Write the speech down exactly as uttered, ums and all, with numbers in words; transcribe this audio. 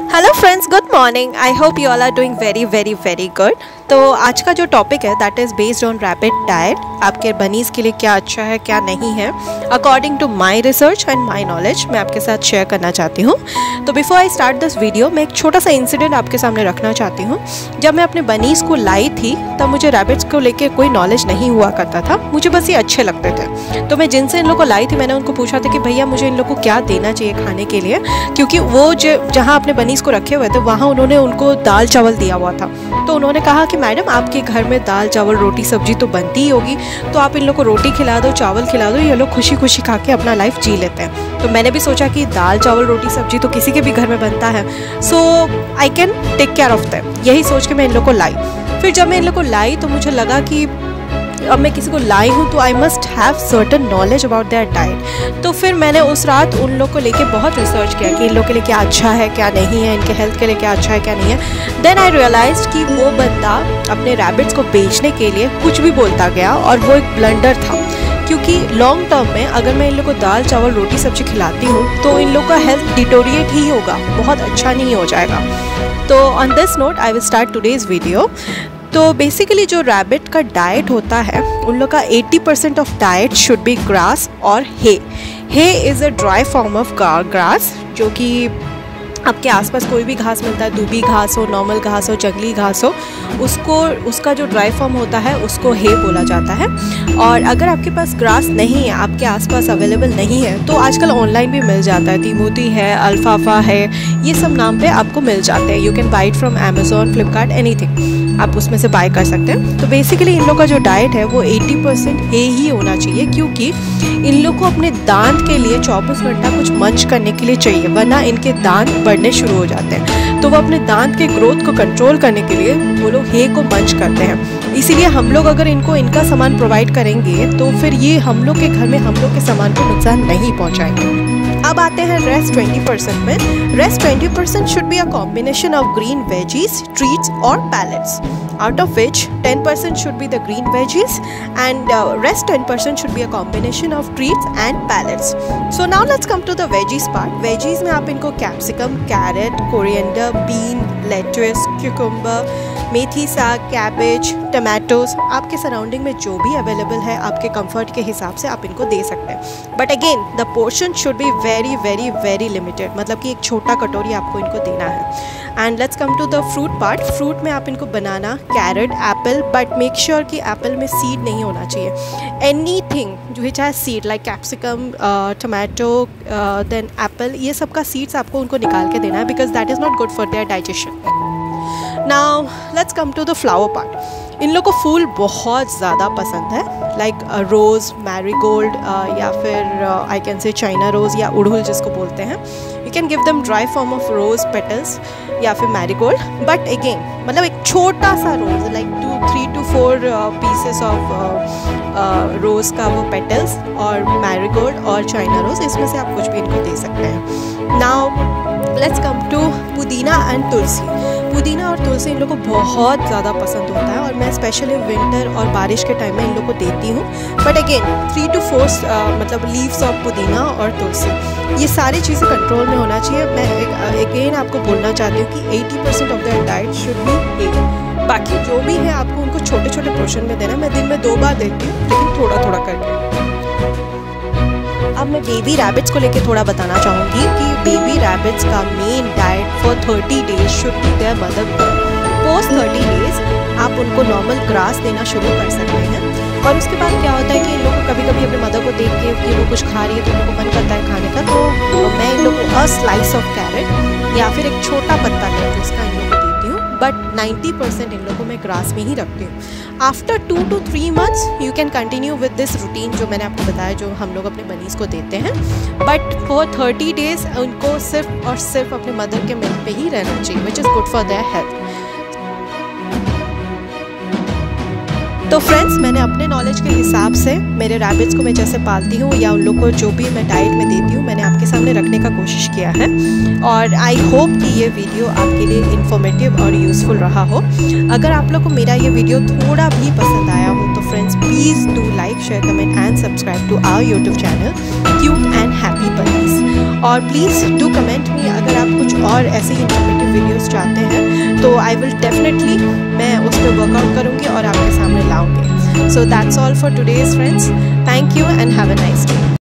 Hello friends, good morning. I hope you all are doing very very very good. तो आज का जो topic है that is based on rabbit diet. आपके bunnies के लिए क्या अच्छा है क्या नहीं है, according to my research and my knowledge मैं आपके साथ शेयर करना चाहती हूँ। तो before I start this video मैं एक छोटा सा इंसिडेंट आपके सामने रखना चाहती हूँ। जब मैं अपने बनीज़ को लाई थी तब मुझे रैबिट्स को लेकर कोई नॉलेज नहीं हुआ करता था, मुझे बस ये अच्छे लगते थे। तो मैं जिनसे इन लोग को लाई थी मैंने उनको पूछा था कि भैया मुझे इन लोग को क्या देना चाहिए खाने के लिए, क्योंकि वो जो जहाँ अपने बनीज़ को रखे हुए थे वहाँ उन्होंने उनको दाल चावल दिया हुआ था। तो उन्होंने कहा कि मैडम आपके घर में दाल चावल रोटी सब्जी तो बनती ही होगी, तो आप इन लोग को रोटी खिला दो, चावल खिला दो, ये लोग खुशी खुशी खा के अपना लाइफ जी लेते हैं। तो मैंने भी सोचा कि दाल चावल रोटी सब्जी तो किसी के भी घर में बनता है, so I can take care of them. यही सोच के मैं इन लोग को लाई। फिर जब मैं इन लोग को लाई तो मुझे लगा कि अब मैं किसी को लाई हूँ तो I must have certain knowledge about their diet. तो फिर मैंने उस रात उन लोग को लेके बहुत रिसर्च किया कि इन लोग के लिए क्या अच्छा है क्या नहीं है, इनके हेल्थ के लिए क्या अच्छा है क्या नहीं है। देन आई रियलाइज्ड कि वो बंदा अपने रैबिट्स को बेचने के लिए कुछ भी बोलता गया और वो एक ब्लंडर था, क्योंकि लॉन्ग टर्म में अगर मैं इन लोग को दाल चावल रोटी सब्जी खिलाती हूँ तो इन लोग का हेल्थ डिटोरिएट ही होगा, बहुत अच्छा नहीं हो जाएगा। तो on this note I will start today's video. तो बेसिकली जो रैबिट का डाइट होता है उन लोग का अस्सी percent of diet should be grass और hay. Hay is a dry form of grass, जो कि आपके आसपास कोई भी घास मिलता है, दूबी घास हो, नॉर्मल घास हो, जंगली घास हो, उसको उसका जो ड्राई फॉर्म होता है उसको हे बोला जाता है। और अगर आपके पास ग्रास नहीं है, आपके आसपास अवेलेबल नहीं है, तो आजकल ऑनलाइन भी मिल जाता है। तिमोती है, अल्फाफा है, ये सब नाम पे आपको मिल जाते हैं। You can buy it from Amazon, Flipkart, anything, आप उसमें से बाय कर सकते हैं। तो बेसिकली इन लोग का जो डाइट है वो अस्सी परसेंट हे ही होना चाहिए, क्योंकि इन लोग को अपने दांत के लिए चौबीस घंटा कुछ मंच करने के लिए चाहिए, वरना इनके दांत बढ़ने शुरू हो जाते हैं। तो वो अपने दांत के ग्रोथ को कंट्रोल करने के लिए वो लोग हे को मंच करते हैं। इसीलिए हम लोग अगर इनको इनका सामान प्रोवाइड करेंगे तो फिर ये हम लोग के घर में हम लोग के सामान को नुकसान नहीं पहुँचाएंगे। अब आते हैं रेस्ट ट्वेंटी परसेंट में। Rest twenty percent should be a combination of green veggies, treats और pellets, out of which ten percent should be the green veggies and uh, rest ten percent should be a combination of treats and pellets. So now let's come to the veggies part. Veggies में आप इनको capsicum, carrot, coriander, bean, lettuce, cucumber, मेथी साग, cabbage, tomatoes, आपके surrounding में जो भी available है आपके कंफर्ट के हिसाब से आप इनको दे सकते हैं। But again the portion should be very very very limited, मतलब कि एक छोटा कटोरी आपको इनको देना है। And let's come to the fruit part. Fruit में आप इनको banana, carrot, apple, but make sure कि एप्पल में सीड नहीं होना चाहिए। एनी थिंग जो which has seed like capsicum, tomato, then apple, ये सब का सीड्स आपको उनको निकाल के देना है, because that is not good for their digestion. Now let's come to the flower part. इन लोग को फूल बहुत ज़्यादा पसंद है, लाइक रोज़, मैरीगोल्ड, या फिर I can say China rose या उड़हुल जिसको बोलते हैं। You can give them dry form of rose petals या फिर मैरीगोल्ड, बट अगेन मतलब एक छोटा सा rose like two three two four pieces of rose का वो पेटल्स और मैरीगोल्ड और चाइना रोज़, इसमें से आप कुछ भी इनको दे सकते हैं। नाउ लेट्स कम टू पुदीना एंड तुलसी। पुदीना और तुलसी इन लोग को बहुत ज़्यादा पसंद होता है और मैं स्पेशली विंटर और बारिश के टाइम में इन लोग को देती हूँ। But again three two four मतलब लीव्स ऑफ पुदीना और तुलसी, ये सारी चीज़ें कंट्रोल में होना चाहिए। मैं अगेन आपको बोलना चाहती हूँ कि अस्सी percent of their diet should be एक, बाकी जो भी है आपको उनको छोटे छोटे पोर्शन में देना। मैं दिन में दो बार देती हूँ, लेकिन थोड़ा थोड़ा करके। अब मैं बेबी रैबिट्स को लेके थोड़ा बताना चाहूँगी कि बेबी रैबिट्स का main diet for thirty days should be their mother milk. Post thirty days आप उनको नॉर्मल ग्रास देना शुरू कर सकते हैं। और उसके बाद क्या होता है कि इन लोगों को कभी कभी अपने मदर को देख के कि वो कुछ खा रही है तो उन लोगों को मन करता है खाने का, तो, तो मैं इन लोगों को अ स्लाइस ऑफ कैरेट या फिर एक छोटा पत्ता लेकर उसका इन लोगों को देती हूँ। बट नाइन्टी परसेंट इन लोगों को मैं ग्रास में ही रखती हूँ। After two two three months you can continue with this routine जो मैंने आपको बताया, जो हम लोग अपने बनीज़ को देते हैं। बट फॉर थर्टी डेज उनको सिर्फ और सिर्फ अपने मदर के मिल्क पे ही रहना चाहिए, which is good for their health. तो फ्रेंड्स, मैंने अपने नॉलेज के हिसाब से मेरे रैबिट्स को मैं जैसे पालती हूँ या उन लोग को जो भी मैं डाइट में देती हूँ मैंने आपके सामने रखने का कोशिश किया है। और आई होप कि ये वीडियो आपके लिए इन्फॉर्मेटिव और यूज़फुल रहा हो। अगर आप लोग को मेरा ये वीडियो थोड़ा भी पसंद आया हो तो friends please do like, share, comment and subscribe to our YouTube channel cute and happy bunnies. और प्लीज़ डू कमेंट मी अगर आप कुछ और ऐसे ही इन्फॉर्मेटिव वीडियोस चाहते हैं तो आई विल डेफिनेटली मैं उस पर वर्कआउट करूँगी और आपके सामने लाऊंगी. So that's all for today's friends. Thank you and have a nice day.